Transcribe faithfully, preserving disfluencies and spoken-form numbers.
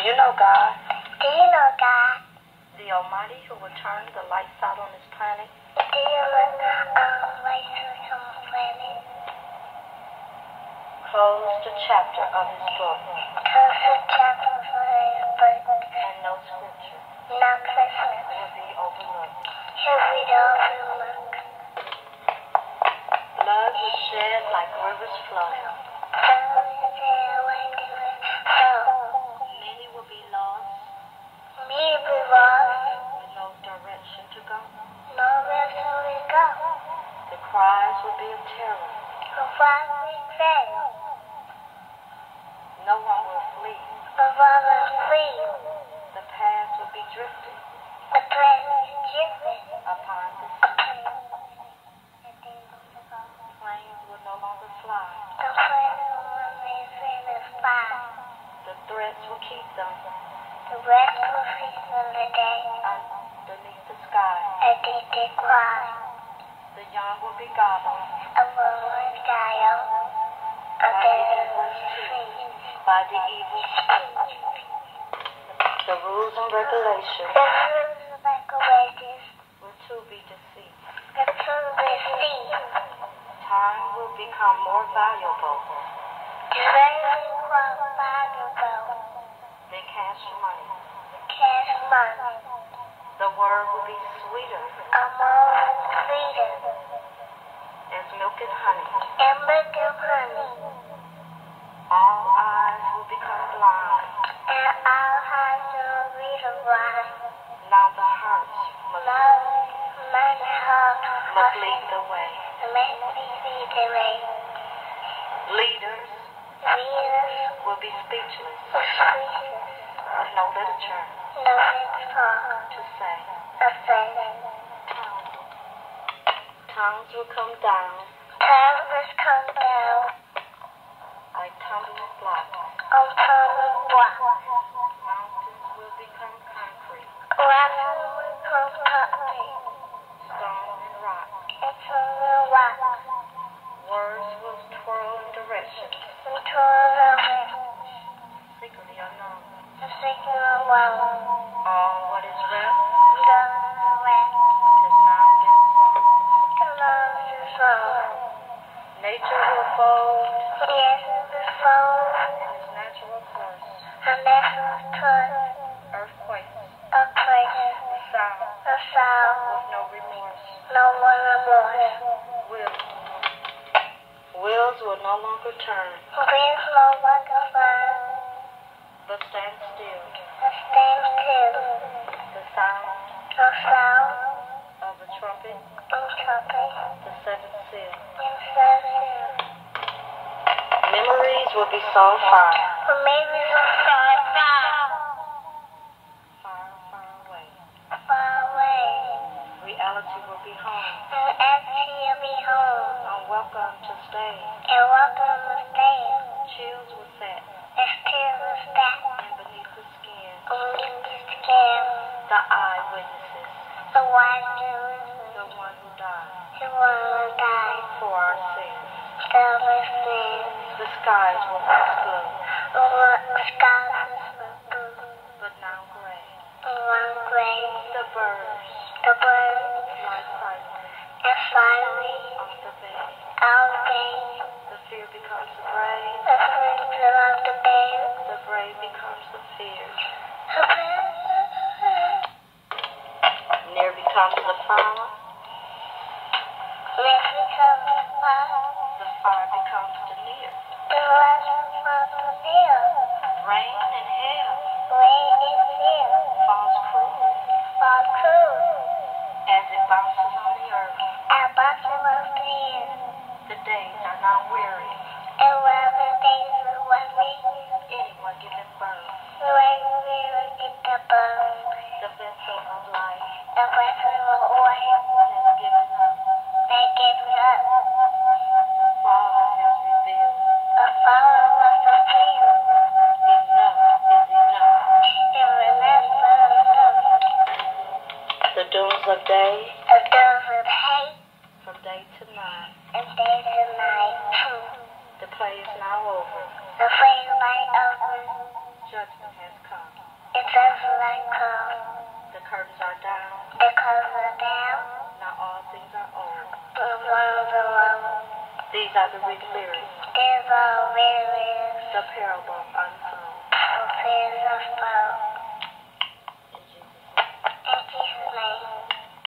you know God? Do you know God? The Almighty who will turn the lights out on this planet? Do you know um, lights on the planet? Close the chapter of his book. Close the chapter of his book. And no scripture No scripture will be overlooked. Shall be overlooked. Blood was shed like rivers flow. Blood was shed like rivers flow. Many will be lost. Many will be lost. With no direction to go. No direction to go. The cries will be of terror. The cries will be fail. No one will flee. No one will flee. The path will be drifted. The path will be drifted. Upon the sea. Planes will no longer fly. The planes will no longer fly. The threats will keep them. The rest will keep them today. Underneath the sky. Underneath the sky. The young will be gobbled. A woman die out. By the evil speech. By the evil speech. The rules and regulations. The rules and regulations. Will too be deceived. Will too be deceived. Time will become more valuable. Time will become valuable. Than cash money. Cash money. The word will be sweeter. A word sweeter. As milk and honey. And milk and honey. All eyes will become blind. And all hearts will be blind. Now the hearts must, now, now the heart must lead the way. Must lead the way. Leaders, Leaders will be speechless. will be speechless. With no literature. No literature to say. To say. Tongues will come down. Tongues will come down. Like tumbling blocks. On tumbling blocks. Mountains will become concrete. Mountains will become concrete. Stone and rock. And stone and rock. Words will twirl in directions. And twirl in directions. Secretly unknown. Secretly unknown. All what is rap. All rap. Has now been sung. Now been sung. Nature will fold. Yes, it will fold. In its natural course. A natural course. Earthquakes. Earthquakes. Sound. A sound. With no remorse. No more remorse. Will. Wheels will no longer turn. Wheels no longer turn. But stand still. But stand still. The sound. The sound. Of the trumpet. Of trumpet. The seventh seal. And seventh seal. Memories will be so far. Memories will be so far. Far, far away. Far away. Reality will be home. Reality will be home. Unwelcome to stay. And welcome to stay. Chills will set. And chills will set. And beneath the skin. Beneath the skin. The eyewitnesses. The witnesses. The one who died. The one who died. For our sins. For our sins. The skies will once blue. The skies will blue. But now gray. One gray. The birds. The birds. Lie silent. And silently. Off the bed. Out the bed. The fear becomes the brave. The fear becomes the brave. The brave becomes the fear. The brave. Near becomes the fire. Near becomes the fire. The fire becomes the near. The fire becomes the near. Rain and hail. Rain and hail. Falls cruel. Falls cruel. As it bounces on the earth. And bounces on the earth. The days are not weary. And when the days are weary. Anyone giving birth. When we will get the birth. The vessel of life. The vessel of life. Has given up. They give it up. The Father has revealed. The Father was revealed. Enough is enough. And remember enough. The dooms of day. The dooms of hate. From day to night. And day to night. The play is now over. The play is now over. Judgment has come. just like cold. The curtains are down. The colors are down. Now all things are old. The ones alone. These are the rich lyrics. There's always The parable untold. a place of love.